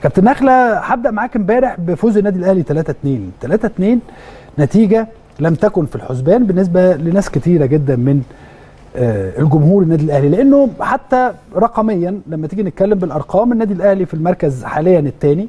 كابتن نخلة، هبدأ معاك امبارح بفوز النادي الاهلي 3-2. 3-2 نتيجة لم تكن في الحسبان بالنسبة لناس كتيرة جدا من الجمهور النادي الاهلي، لانه حتى رقميا لما تيجي نتكلم بالارقام النادي الاهلي في المركز حاليا الثاني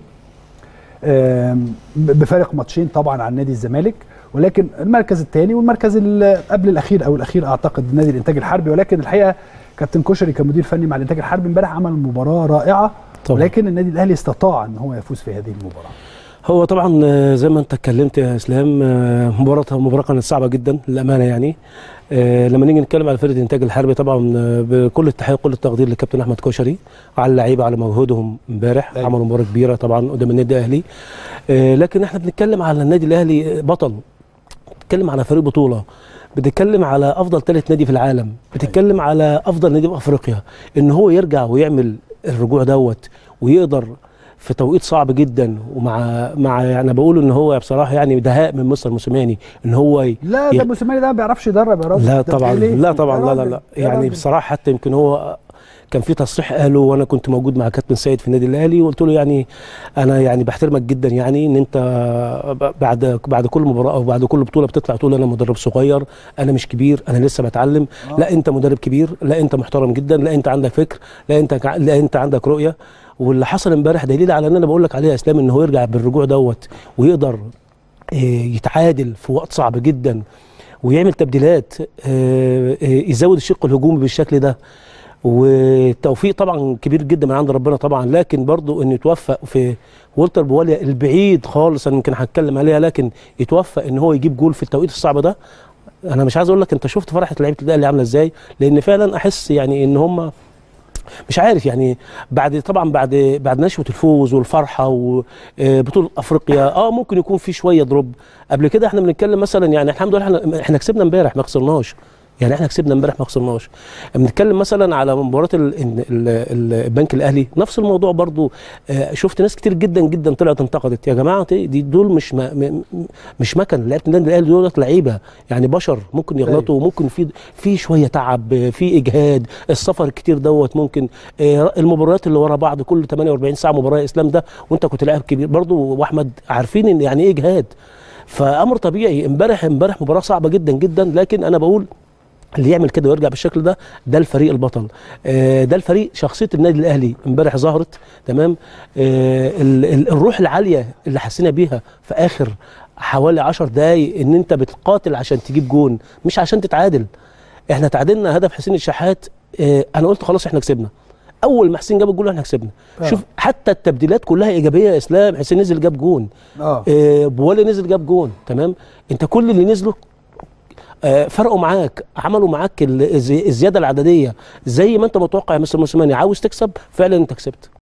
بفارق ماتشين طبعا عن نادي الزمالك، ولكن المركز الثاني والمركز قبل الاخير او الاخير اعتقد نادي الانتاج الحربي. ولكن الحقيقه كابتن كشري كمدير فني مع الانتاج الحربي امبارح عمل مباراه رائعه طبعا. ولكن النادي الاهلي استطاع ان هو يفوز في هذه المباراه. هو طبعا زي ما انت اتكلمت يا اسلام، مباراه كانت صعبه جدا للامانه يعني. لما نيجي نتكلم على فرقه الانتاج الحربي طبعا بكل التحيه وكل التقدير للكابتن احمد كشري على اللعيبه على مجهودهم امبارح. عملوا مباراه كبيره طبعا قدام النادي الاهلي. لكن احنا بنتكلم على النادي الاهلي بطل، بنتكلم على فريق بطوله، بتتكلم على افضل 3 نادي في العالم، بتتكلم على افضل نادي في افريقيا. ان هو يرجع ويعمل الرجوع دوت ويقدر في توقيت صعب جدا، ومع يعني بقول ان هو بصراحه يعني دهاء من مستر موسيماني ان هو لا ده موسيماني ده ما بيعرفش يدرب يا راجل. لا طبعا لا طبعا لا يعني بصراحه حتى يمكن هو كان في تصريح قاله وانا كنت موجود مع كابتن سيد في النادي الاهلي، وقلت له يعني انا يعني بحترمك جدا، يعني ان انت بعد كل مباراه او بعد كل بطوله بتطلع تقول انا مدرب صغير، انا مش كبير، انا لسه بتعلم. لا انت مدرب كبير، لا انت محترم جدا، لا انت عندك فكر، لا انت عندك رؤيه. واللي حصل امبارح دليل على ان انا بقول لك عليه يا اسلام، ان هو يرجع بالرجوع دوت ويقدر يتعادل في وقت صعب جدا ويعمل تبديلات، يزود الشق الهجومي بالشكل ده. والتوفيق طبعا كبير جدا من عند ربنا طبعا، لكن برضو انه يتوفق في والتر بواليا البعيد خالص، انا يمكن هتكلم عليها، لكن يتوفق ان هو يجيب جول في التوقيت الصعب ده. انا مش عايز اقول لك انت شفت فرحه لعيبه الاهلي عامله ازاي، لان فعلا احس يعني ان هم مش عارف يعني بعد نشوه الفوز والفرحه وبطوله افريقيا ممكن يكون في شويه دروب. قبل كده احنا بنتكلم مثلا يعني الحمد لله احنا كسبنا امبارح ما خسرناش، يعني احنا كسبنا امبارح ما خسرناش. بنتكلم مثلا على مباراه البنك الاهلي نفس الموضوع برضو. شفت ناس كتير جدا جدا طلعت انتقدت، يا جماعه دول مش مكن لعيبه النادي الاهلي، دول لعيبه يعني بشر ممكن يغلطوا، وممكن في شويه تعب، في اجهاد، السفر الكتير دوت ممكن، المباريات اللي ورا بعض كل 48 ساعه مباراه يا اسلام ده، وانت كنت لاعب كبير برضو واحمد عارفين ان يعني ايه اجهاد. فامر طبيعي. امبارح مباراه صعبه جدا جدا، لكن انا بقول اللي يعمل كده ويرجع بالشكل ده الفريق البطل. ده الفريق شخصيه النادي الاهلي امبارح ظهرت تمام. الروح العاليه اللي حسينا بيها في اخر حوالي 10 دقايق، ان انت بتقاتل عشان تجيب جون مش عشان تتعادل. احنا تعادلنا هدف حسين الشحات، انا قلت خلاص احنا كسبنا. اول ما حسين جاب الجول احنا كسبنا. شوف حتى التبديلات كلها ايجابيه يا اسلام. حسين نزل جاب جون، بوالي نزل جاب جون تمام. انت كل اللي نزلوا فرقوا معاك، عملوا معاك الزياده العدديه زي ما انت متوقع يا مستر موسيماني. عاوز تكسب فعلا انت كسبت.